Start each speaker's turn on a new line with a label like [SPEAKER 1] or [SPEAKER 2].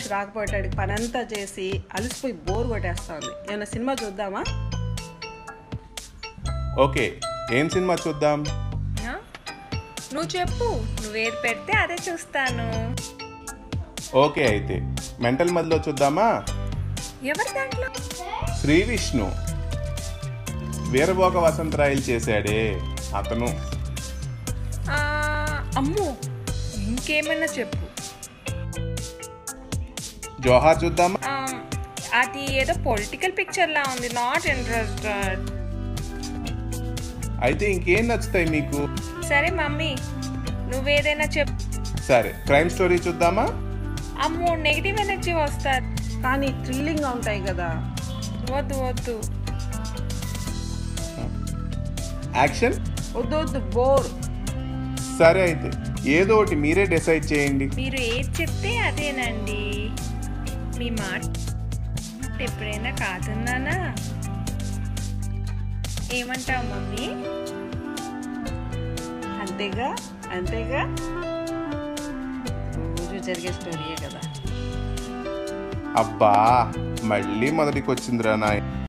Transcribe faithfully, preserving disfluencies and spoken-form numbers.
[SPEAKER 1] రాకపోయేటాడికి పని అంతా చేసి అలసిపోయి బోర్ కొట్టేస్తుంది. ఏమైనా సినిమా చూద్దామా?
[SPEAKER 2] ఓకే, ఏం సినిమా చూద్దాం?
[SPEAKER 3] నువ్వు చెప్పు, నువ్వేది పెడితే అదే చూస్తాను.
[SPEAKER 2] ఓకే, అయితే మెంటల్ మదిలో చూద్దామా?
[SPEAKER 3] ఎవరి దాంట్లో?
[SPEAKER 2] శ్రీ విష్ణు వీరభోగ వసంతరాయలు చేశాడే అతను.
[SPEAKER 3] అమ్ము, ఇంకేమైనా చెప్పు.
[SPEAKER 2] జోహార్ చూద్దామా?
[SPEAKER 3] అది ఏదో పొలిటికల్ పిక్చర్ లా ఉంది, నాట్ ఇంట్రెస్టెడ్.
[SPEAKER 2] అయితే ఇంకేం నచ్చుతాయి మీకు?
[SPEAKER 3] సరే మమ్మీ, నువ్వేదైనా చెప్పు.
[SPEAKER 2] సరే, క్రైమ్ స్టోరీ చూద్దామా?
[SPEAKER 3] అమ్మో, నెగిటివ్ ఎనర్జీ వస్తుంది.
[SPEAKER 1] కానీ థ్రిల్లింగ్గా ఉంటాయి కదా.
[SPEAKER 3] వద్దు వద్దు.
[SPEAKER 2] యాక్షన్?
[SPEAKER 1] వద్దు వద్దు, బోర్.
[SPEAKER 2] సరే, అయితే ఏదో ఒకటి మీరే డిసైడ్ చేయండి.
[SPEAKER 3] మీరు ఏది చెప్తే అదేనండి. మీ మాట ఎప్పుడైనా కాదన్నానా? ఏమంటావు మమ్మీ?
[SPEAKER 1] అంతేగా అంతేగా, రోజు జరిగే స్టోరీయే కదా.
[SPEAKER 2] అబ్బా, మళ్ళీ మొదటికి వచ్చిందిరా నాయ్.